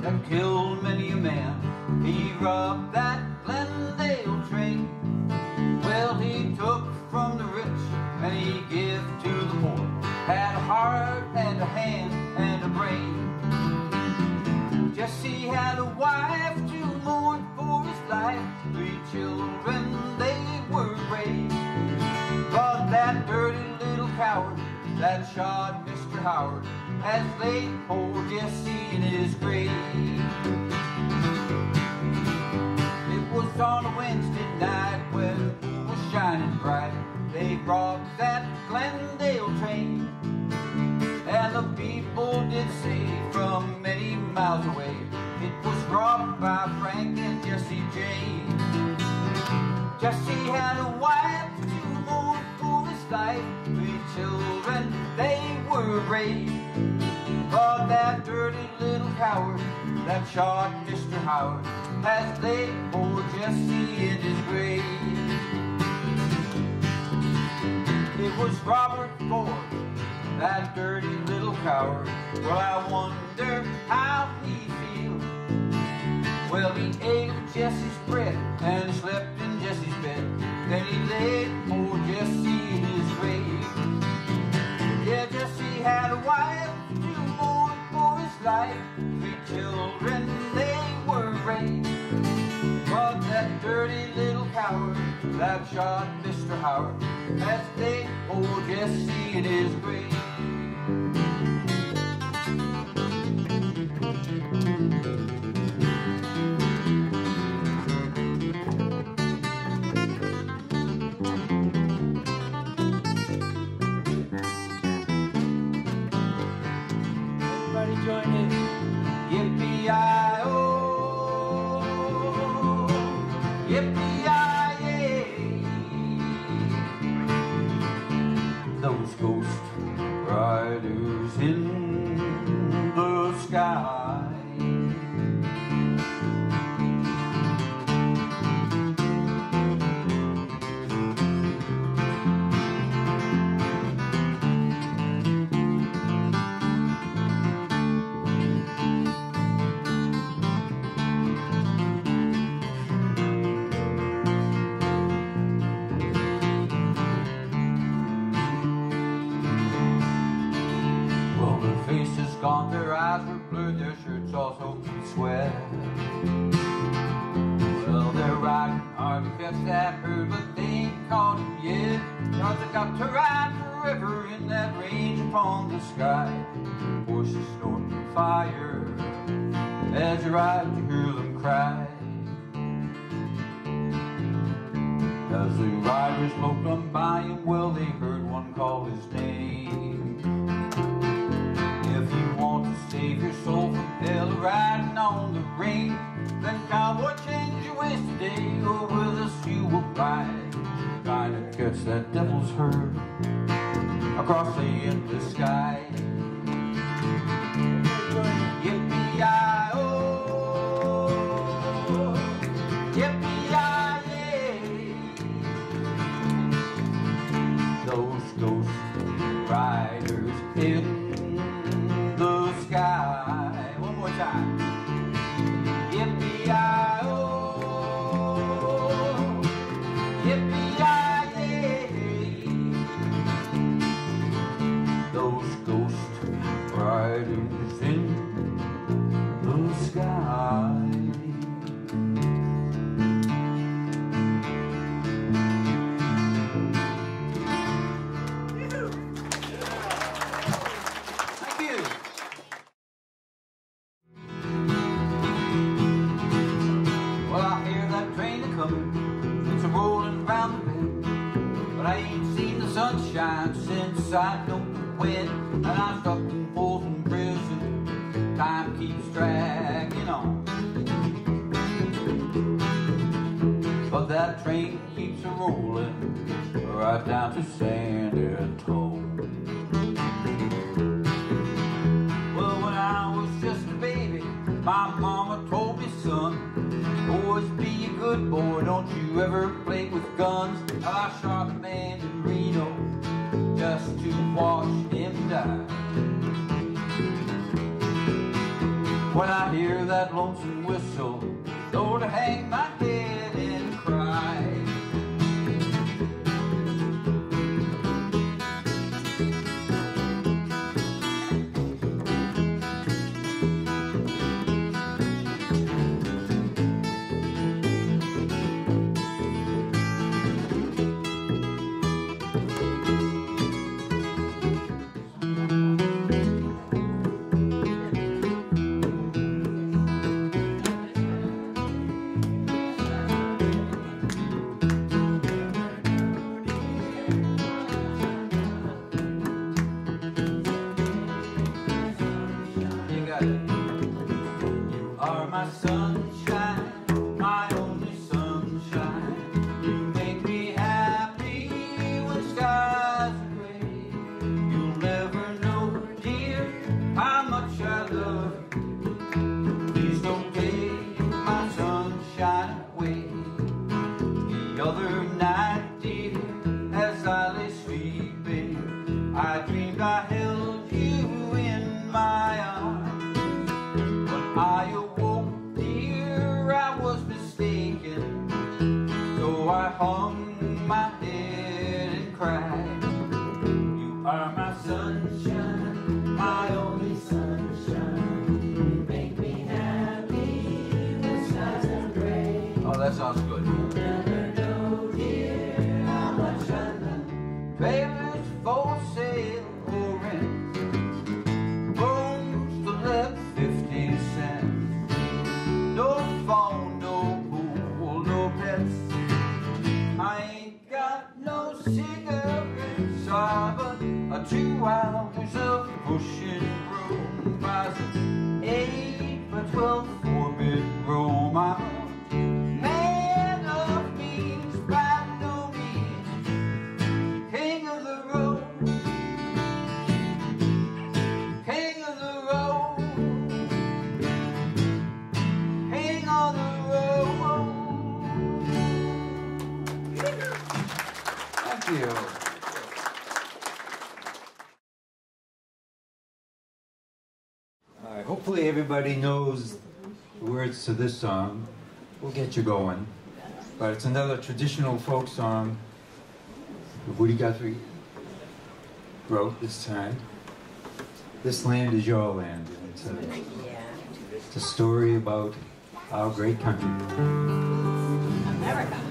that killed many a man. He robbed that Glendale train. Well, he took from the rich and he gave to the poor. Had a heart and a hand and a brain. Jesse had a wife to mourn for his life. 3 children, they were raised. But that dirty little coward that shot Mr. Howard has laid poor Jesse in his grave. It was on a Wednesday night when the moon was shining bright. They robbed that Glendale train, and the people did say from many miles away it was robbed by Frank and Jesse James. Jesse had a wife to mourn for his life. 3 children, they were raised. But that dirty little coward that shot Mr. Howard has laid poor Jesse in his grave. It was Robert Ford, that dirty little coward. Well, I wonder how he feels. Well, he ate Jesse's bread and slept in Jesse's bed. Then he laid poor Jesse in his grave. Yeah, Jesse had a wife to mourn for his life. 3 children, they were raised. But that dirty little coward that shot Mr. Howard has laid poor Jesse in his grave. Everybody join in. Yippee-I-oh, yippee-I-yay. Those ghost riders in the sky. Faces gone, their eyes were blurred, their shirts all soaked in sweat. Well, they're riding hard to catch that herd, but they ain't caught him yet. 'Cause they got to ride forever in that range upon the sky. Horses snorting fire as you ride to hear them cry. As the riders loped on by him, well, they heard one call his name. If you want to save your soul from hell riding on the range, then cowboy, change your ways today, or with us you will ride. Trying to catch that devil's herd across the endless sky. Yippee-I-oh, yippee-I-yay. Those ghost riders in the sky. One more time. Yippee-I-oh, yippee-I-yay. Those ghost riders in the sky. It's a rolling round the bend, but I ain't seen the sunshine since I know when. And I'm stuck in Folsom Prison, time keeps dragging on. But that train keeps a rolling right down to San Antonio. Well, when I was just a baby, my mama told me, son, always be a good boy, don't you ever play with guns. I shot a man in Reno just to watch him die. when I hear that lonesome whistle, go to hang my head and cry. Hopefully everybody knows the words to this song. We'll get you going. But it's another traditional folk song that Woody Guthrie wrote this time. This land is your land. And it's a story about our great country. America.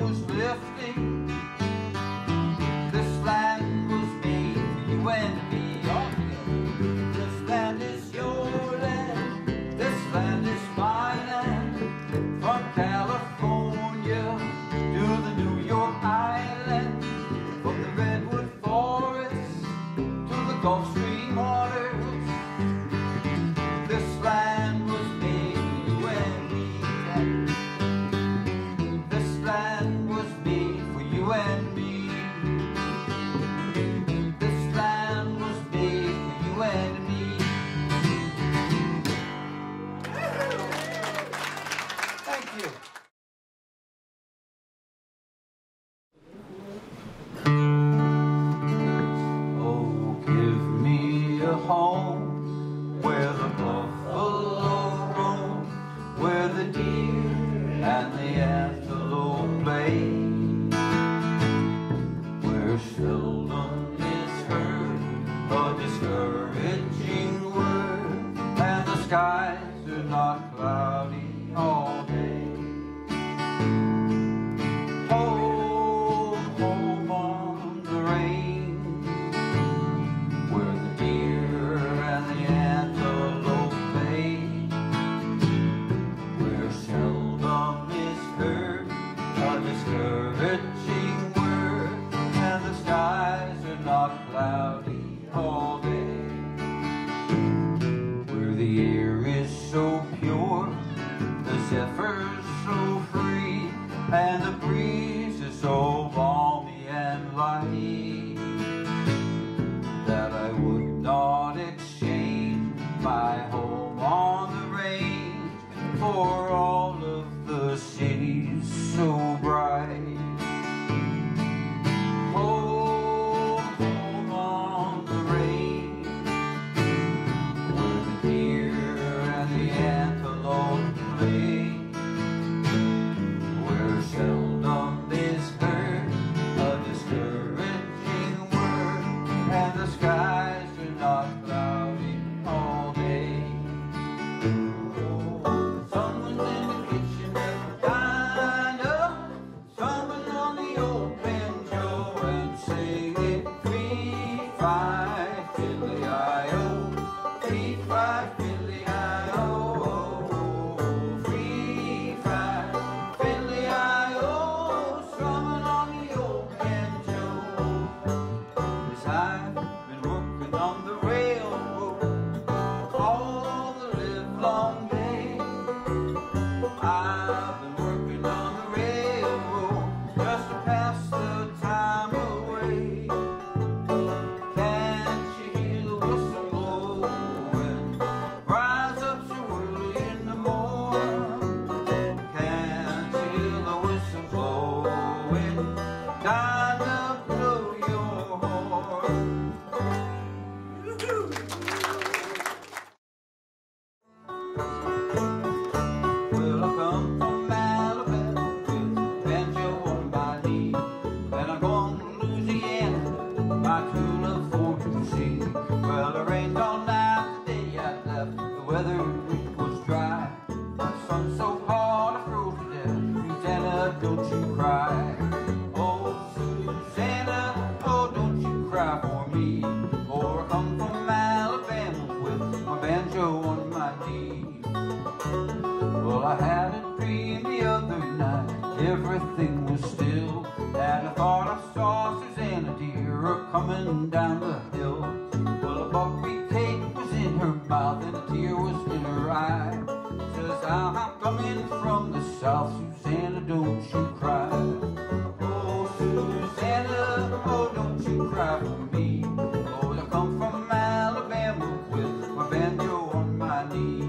was lifting. This land was made for you and me all together. This land is your land, this land is my land. From California to the New York Island, from the redwood forest to the Gulf Stream waters. This land was made for you and me. This land was made for you and me. This land was made for you and me. Thank you. Oh, give me a home where the buffalo roam, where the deer and the antelope play, where seldom is heard a discouraging word, and the skies are not cloudy all day. Home on the range, where the deer and the antelope play, where seldom is heard a discouraging word, and the skies are not cloudy all day. Where the air is so pure, the zephyr's so free, and the breeze is so balmy and light, that I would not exchange my home on the range for all of the cities so bright. Home on the range, where the deer and the antelope play, where seldom is heard a discouraging word, and the skies are not cloudy all day. Someone's in the kitchen at the diner, someone on the old banjo and singing 3-5 fiddly-I-O, 3-5 fiddly-I-O, 3-5 fiddly-I-O, strumming on the old banjo. 'Cause I've been working on the railroad all the livelong day. I've been working on the railroad just to pass the time away. Can't you hear the whistle blowing? Rise up so early in the morning. Can't you hear the whistle blowing? Time to blow your horn. Well, I come from Alabama with a banjo on my knee, and I'm going to Louisiana, my true love for to see. Well, it rained all night the day I left, the weather was dry, the sun so hard I froze to death. Susanna, don't you cry. Oh, Susanna, oh, don't you cry for me, for I come from Alabama with my banjo on my knee. Well, I had a dream the other night, everything was still, and I thought I saw Susanna dear coming down the hill. Well, a buckwheat cake was in her mouth and a tear was in her eye. Says, I'm coming from the south, Susanna, don't you cry. Oh, Susanna, oh, don't you cry for me. Oh, I come from Alabama with my banjo on my knee.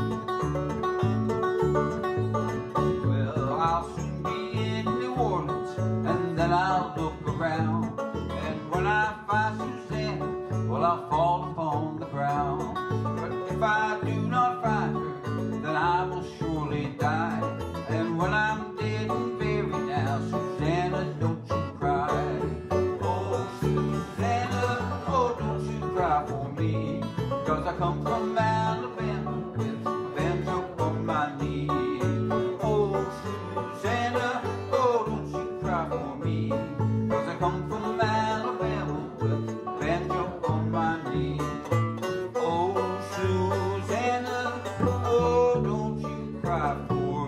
Well, I'll soon be in New Orleans, and then I'll look around, and when I find Susanna, well, I'll fall upon the ground. But if I do not find her, then I will surely die, and when I'm dead and buried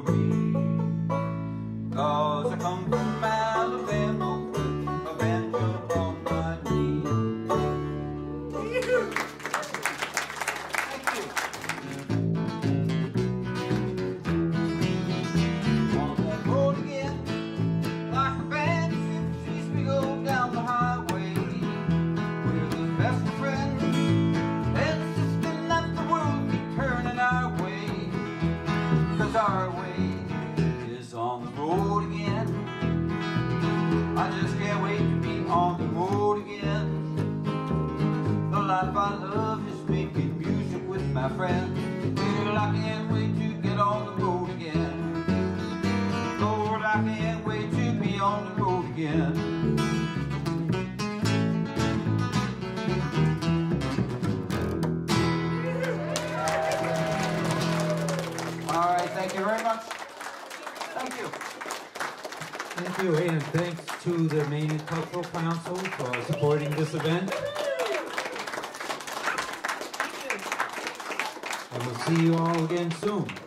highway. 'Cause I come from Alabama with a banjo on my knee. Thank you. On that road again, like a band of gypsies, we go down the highway. We're the best of friends, insisting that the world be turning our way. 'Cause our way is on the road again. I just can't wait to be on the road again. The life I love is making music with my friends. Well, I can't wait to get on the road again. Lord, I can't wait to be on the road again. All right, thank you very much. Thank you. Thank you, and thanks to the Maynard Cultural Council for supporting this event. And we'll see you all again soon.